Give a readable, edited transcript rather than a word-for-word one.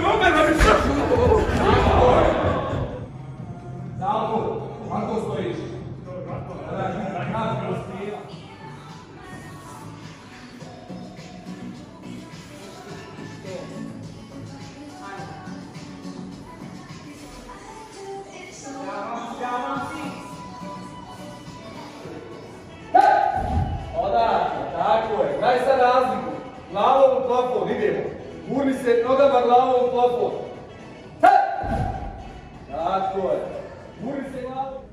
rupe da mi sršu! Zalko, kako stojiš? Tako je, daj sad razliku. Glavom u plafon, idemo. Gurni se nogama glavom u plafon. Tako je. Gurni se glavom.